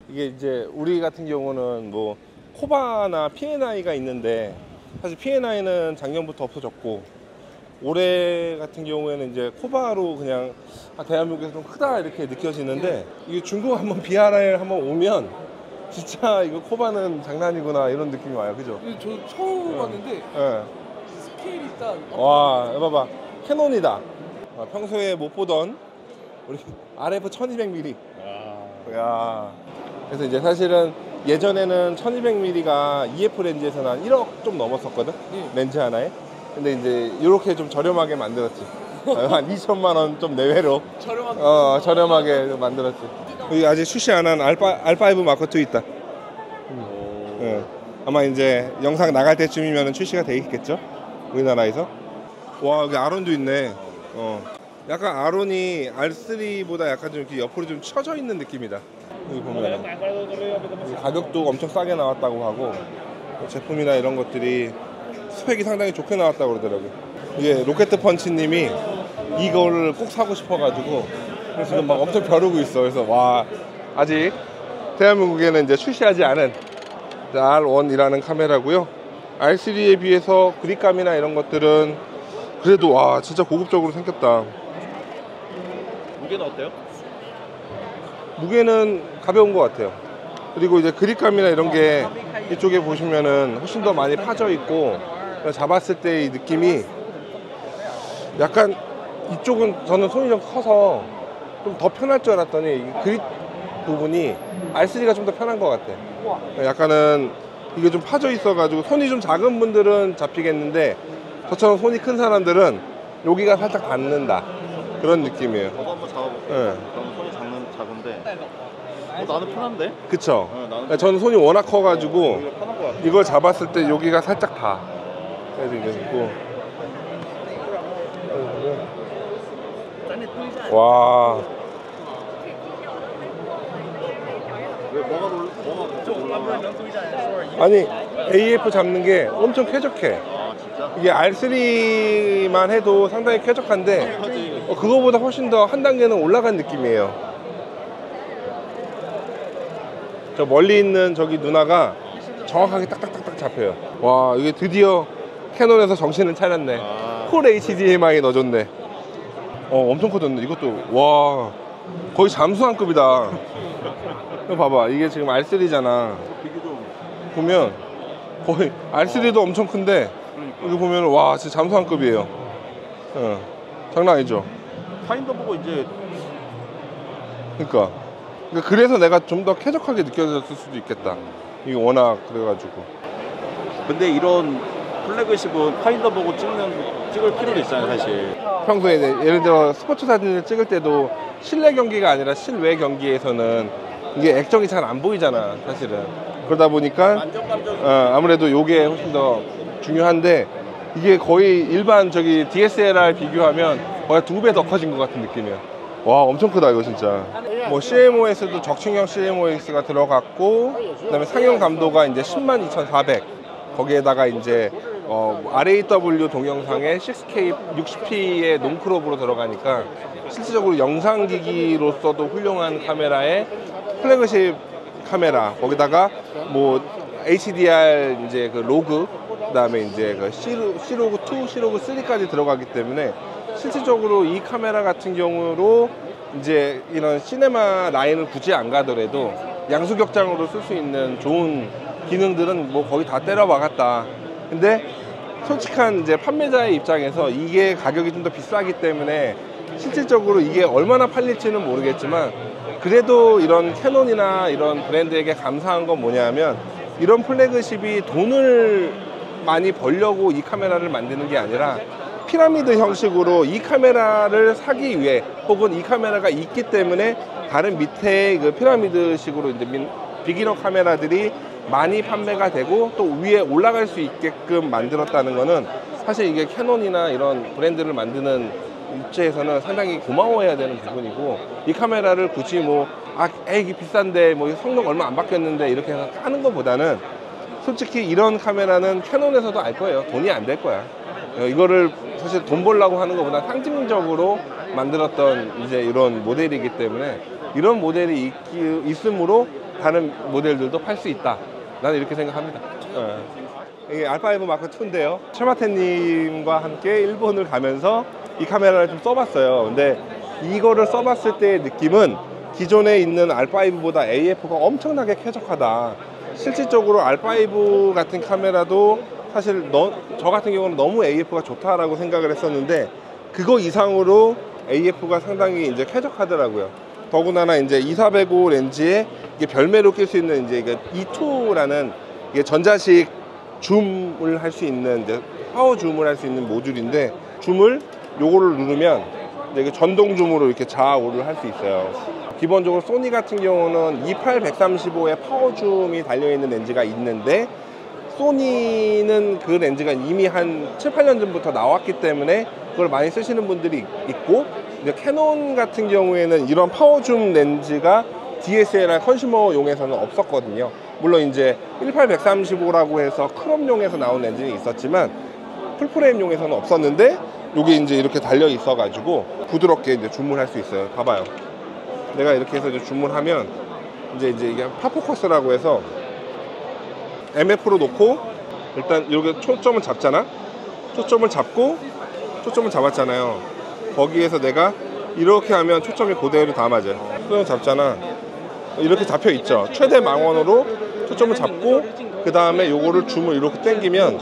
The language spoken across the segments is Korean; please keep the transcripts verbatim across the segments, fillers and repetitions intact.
이게 이제 우리 같은 경우는 뭐 코바나 피엔아이가 있는데 사실 피엔아이는 작년부터 없어졌고 올해 같은 경우에는 이제 코바로 그냥 아, 대한민국에서 좀 크다 이렇게 느껴지는데 이게 중국 한번 비아르 한번 오면 진짜 이거 코바는 장난이구나 이런 느낌이 와요. 그죠? 근데 저 처음 네. 봤는데 네. 스케일이 일단 와, 이거 봐봐. 캐논이다. 아, 평소에 못 보던 우리 알에프 천이백 밀리미터. 야. 그래서 이제 사실은 예전에는 천이백 밀리미터가 이에프 렌즈에서는 한 일억 좀 넘었었거든. 네. 렌즈 하나에. 근데 이제 이렇게 좀 저렴하게 만들었지. 한 이천만 원 좀 내외로. 저렴하게. 어, 저렴하게 만들었지. 여기 아직 출시 안 한 알파 알파이브 마크 투 있다. 음. 예. 아마 이제 영상 나갈 때쯤이면 출시가 되겠죠? 우리나라에서. 와, 여기 아론도 있네. 어. 약간 아론이 알 쓰리보다 약간 좀 이렇게 옆으로 좀 쳐져 있는 느낌이다. 여기 보면 가격도 엄청 싸게 나왔다고 하고 제품이나 이런 것들이 스펙이 상당히 좋게 나왔다고 그러더라고요. 이게 로켓 펀치님이 이거를 꼭 사고 싶어가지고 지금 막 엄청 벼르고 있어. 그래서 와, 아직 대한민국에는 이제 출시하지 않은 알 원이라는 카메라고요. 알 쓰리에 비해서 그립감이나 이런 것들은 그래도 와 진짜 고급적으로 생겼다. 무게는 어때요? 무게는 가벼운 것 같아요. 그리고 이제 그립감이나 이런 게 이쪽에 보시면은 훨씬 더 많이 파져 있고 잡았을 때의 느낌이 약간 이쪽은 저는 손이 좀 커서 좀 더 편할 줄 알았더니 이 그립 부분이 알 쓰리가 좀 더 편한 것 같아. 약간은 이게 좀 파져 있어 가지고 손이 좀 작은 분들은 잡히겠는데 저처럼 손이 큰 사람들은 여기가 살짝 닿는다 그런 느낌이에요. 저도 한번 잡아볼게요. 네. 저는 손이 작는, 작은데 어, 나는 편한데? 그쵸? 네, 나는 저는 손이 워낙 커가지고 오히려 편한 것 같아. 이걸 잡았을 때 여기가 살짝 닿아. 그래서 이게 있고. 와. 왜 뭐가 놀, 뭐가 갑자기 올라오나? 아니 에이에프 잡는 게 엄청 쾌적해. 아 진짜? 이게 알 쓰리만 해도 상당히 쾌적한데 어, 그거보다 훨씬 더 한 단계는 올라간 느낌이에요. 저 멀리 있는 저기 누나가 정확하게 딱딱딱딱 잡혀요. 와, 이게 드디어 캐논에서 정신을 차렸네. 아. 풀 에이치디엠아이 넣어줬네. 어, 엄청 커졌네. 이것도 와 거의 잠수함급이다. 이거 봐봐, 이게 지금 알 쓰리잖아. 되게 좀 보면 거의 알 쓰리도 엄청 큰데 여기 보면 와 진짜 잠수함급이에요. 어, 장난 아니죠. 파인더 보고 이제 그러니까 그러니까 그래서 내가 좀 더 쾌적하게 느껴졌을 수도 있겠다. 이게 워낙 그래가지고. 근데 이런 플래그십은 파인더 보고 찍는 찍을 필요도 있잖아요 사실. 평소에 이제 예를 들어 스포츠 사진을 찍을 때도 실내 경기가 아니라 실외 경기에서는 이게 액정이 잘 안 보이잖아 사실은. 그러다 보니까 안정감정 어, 아무래도 요게 훨씬 더 중요한데 이게 거의 일반 저기 디에스엘알 비교하면 거의 두 배 더 커진 것 같은 느낌이야. 와 엄청 크다 이거 진짜. 뭐 씨엠오에스도 적층형 씨엠오에스가 들어갔고 그다음에 상용 감도가 이제 십만 이천사백, 거기에다가 이제 어, 알에이더블유 동영상에 식스 케이 육십 피의 롱크롭으로 들어가니까 실질적으로 영상기기로서도 훌륭한 카메라에 플래그십 카메라, 거기다가 뭐 에이치디알 이제 그 로그, 그다음에 이제 그 C, 로그 투, C로그 쓰리까지 들어가기 때문에 실질적으로 이 카메라 같은 경우로 이제 이런 시네마 라인을 굳이 안 가더라도 양수격장으로 쓸 수 있는 좋은 기능들은 뭐 거의 다 때려 박았다. 근데 솔직한 이제 판매자의 입장에서 이게 가격이 좀 더 비싸기 때문에 실질적으로 이게 얼마나 팔릴지는 모르겠지만 그래도 이런 캐논이나 이런 브랜드에게 감사한 건 뭐냐면 이런 플래그십이 돈을 많이 벌려고 이 카메라를 만드는 게 아니라 피라미드 형식으로 이 카메라를 사기 위해 혹은 이 카메라가 있기 때문에 다른 밑에 그 피라미드식으로 이제 비기너 카메라들이 많이 판매가 되고 또 위에 올라갈 수 있게끔 만들었다는 거는 사실 이게 캐논이나 이런 브랜드를 만드는 입장에서는 상당히 고마워해야 되는 부분이고, 이 카메라를 굳이 뭐 아 이게 비싼데 뭐 성능 얼마 안 바뀌었는데 이렇게 해서 하는 것보다는 솔직히 이런 카메라는 캐논에서도 알 거예요. 돈이 안 될 거야. 이거를 사실 돈 벌려고 하는 것보다 상징적으로 만들었던 이제 이런 모델이기 때문에 이런 모델이 있기, 있으므로 다른 모델들도 팔 수 있다. 나는 이렇게 생각합니다. 어. 이게 알파이브 마크 투인데요. 최마태님과 함께 일본을 가면서 이 카메라를 좀 써봤어요. 근데 이거를 써봤을 때의 느낌은 기존에 있는 알파이브보다 에이에프가 엄청나게 쾌적하다. 실질적으로 알파이브 같은 카메라도 사실 너, 저 같은 경우는 너무 에이에프가 좋다라고 생각을 했었는데 그거 이상으로 에이에프가 상당히 이제 쾌적하더라고요. 더군다나 이제 이사백오 렌즈에 이게 별매로 낄 수 있는 이제 이투라는 이게 전자식 줌을 할 수 있는 이제 파워 줌을 할 수 있는 모듈인데 줌을 요거를 누르면 이제 전동 줌으로 이렇게 좌우를 할 수 있어요. 기본적으로 소니 같은 경우는 이팔 백삼십오에 파워 줌이 달려있는 렌즈가 있는데 소니는 그 렌즈가 이미 한 칠, 팔 년 전부터 나왔기 때문에 그걸 많이 쓰시는 분들이 있고 이제 캐논 같은 경우에는 이런 파워 줌 렌즈가 디에스엘알 컨슈머용에서는 없었거든요. 물론 이제 일팔 백삼십오라고 해서 크롬용에서 나온 렌즈는 있었지만 풀프레임용에서는 없었는데 여기 이제 이렇게 달려 있어 가지고 부드럽게 이제 줌을 할 수 있어요. 봐봐요. 내가 이렇게 해서 이제 줌을 하면 이제 이제 이게 파포커스라고 해서 엠에프로 놓고 일단 이렇게 초점을 잡잖아. 초점을 잡고 초점을 잡았잖아요. 거기에서 내가 이렇게 하면 초점이 그대로 다 맞아요. 초점 잡잖아. 이렇게 잡혀 있죠. 최대 망원으로 초점을 잡고 그 다음에 요거를 줌을 이렇게 당기면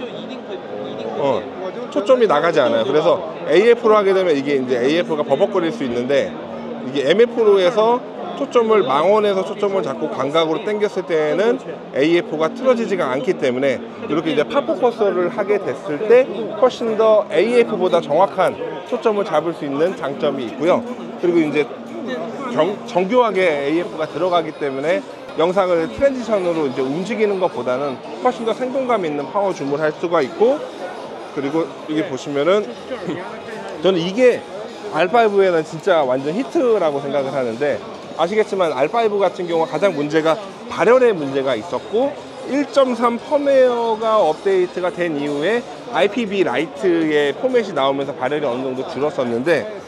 어, 초점이 나가지 않아요. 그래서 에이에프로 하게 되면 이게 이제 에이에프가 버벅거릴 수 있는데 이게 엠에프로 해서 초점을 망원에서 초점을 잡고 광각으로 당겼을 때는 에이에프가 틀어지지가 않기 때문에 이렇게 이제 파포커스를 하게 됐을 때 훨씬 더 에이에프보다 정확한 초점을 잡을 수 있는 장점이 있고요. 그리고 이제 정, 정교하게 에이에프가 들어가기 때문에 영상을 트랜지션으로 이제 움직이는 것보다는 훨씬 더 생동감 있는 파워 줌을 할 수가 있고 그리고 여기 보시면은 저는 이게 알파이브에는 진짜 완전 히트라고 생각을 하는데 아시겠지만 알파이브 같은 경우 가장 문제가 발열의 문제가 있었고 일 점 삼 펌웨어가 업데이트가 된 이후에 아이피비 라이트의 포맷이 나오면서 발열이 어느 정도 줄었었는데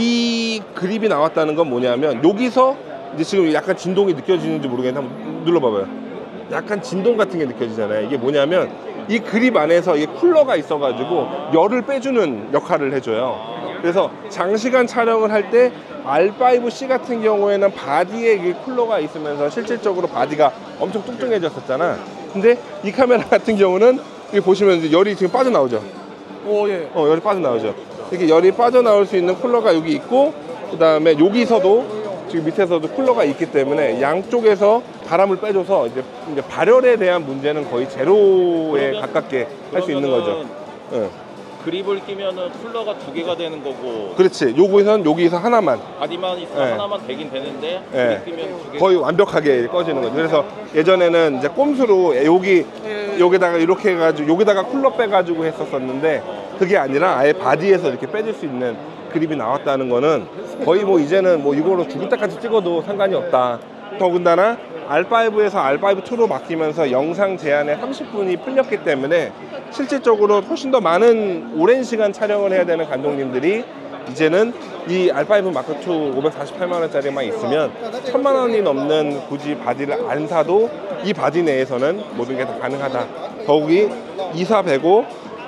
이 그립이 나왔다는 건 뭐냐면 여기서 이제 지금 약간 진동이 느껴지는지 모르겠는데 한번 눌러봐봐요. 약간 진동 같은 게 느껴지잖아요. 이게 뭐냐면 이 그립 안에서 이게 쿨러가 있어가지고 열을 빼주는 역할을 해줘요. 그래서 장시간 촬영을 할 때 알파이브 씨 같은 경우에는 바디에 이 쿨러가 있으면서 실질적으로 바디가 엄청 뚱뚱해졌었잖아. 근데 이 카메라 같은 경우는 여기 보시면 이제 열이 지금 빠져나오죠. 오, 예. 어, 열이 빠져나오죠. 이렇게 열이 빠져나올 수 있는 쿨러가 여기 있고 그 다음에 여기서도 지금 밑에서도 쿨러가 있기 때문에 양쪽에서 바람을 빼줘서 이제, 이제 발열에 대한 문제는 거의 제로에 가깝게 할 수 있는 거죠. 응. 그립을 끼면은 쿨러가 두 개가 되는 거고 그렇지. 요거에선 여기서 하나만 바디만 있으면 네. 하나만 되긴 되는데 네. 그립 끼면 두 개. 거의 완벽하게 꺼지는 거죠. 그래서 예전에는 이제 꼼수로 여기 여기다가 이렇게 해가지고 여기다가 쿨러 빼가지고 했었었는데 그게 아니라 아예 바디에서 이렇게 빼줄 수 있는 그립이 나왔다는 거는 거의 뭐 이제는 뭐 이거로 죽을 때까지 찍어도 상관이 없다. 더군다나 알파이브에서 알파이브 투로 바뀌면서 영상 제한에 삼십 분이 풀렸기 때문에 실질적으로 훨씬 더 많은 오랜 시간 촬영을 해야 되는 감독님들이 이제는 이 알파이브 마크 투 오백사십팔만 원짜리만 있으면 천만 원이 넘는 굳이 바디를 안 사도 이 바디 내에서는 모든 게 다 가능하다. 더욱이 이사백오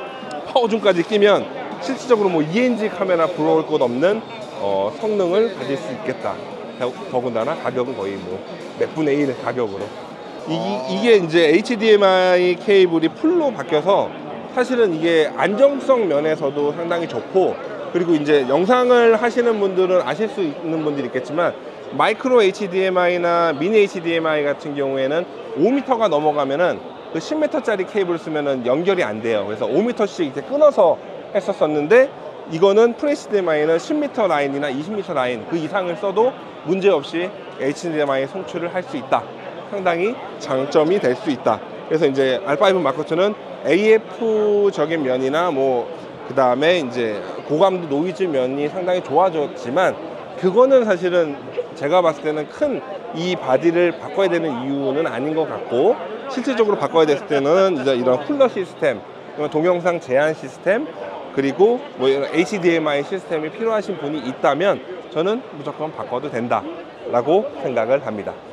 파워줌까지 끼면 실질적으로 뭐 이엔지 카메라 부러울 것 없는 어, 성능을 가질 수 있겠다. 더군다나 가격은 거의 뭐 몇 분의 일 가격으로 이, 이게 이제 에이치디엠아이 케이블이 풀로 바뀌어서 사실은 이게 안정성 면에서도 상당히 좋고 그리고 이제 영상을 하시는 분들은 아실 수 있는 분들이 있겠지만 마이크로 에이치디엠아이나 미니 에이치디엠아이 같은 경우에는 오 미터가 넘어가면은 그 십 미터짜리 케이블을 쓰면은 연결이 안 돼요. 그래서 오 미터씩 이렇게 끊어서 했었었는데 이거는 프레시디엠아이는 십 미터 라인이나 이십 미터 라인 그 이상을 써도 문제없이 에이치디엠아이 송출을 할 수 있다. 상당히 장점이 될 수 있다. 그래서 이제 알파이브 마크 투는 에이에프적인 면이나 뭐 그 다음에 이제 고감도 노이즈 면이 상당히 좋아졌지만 그거는 사실은 제가 봤을 때는 큰 이 바디를 바꿔야 되는 이유는 아닌 것 같고 실질적으로 바꿔야 됐을 때는 이제 이런 쿨러 시스템, 동영상 제한 시스템 그리고 뭐 이런 에이치디엠아이 시스템이 필요하신 분이 있다면 저는 무조건 바꿔도 된다 라고 생각을 합니다.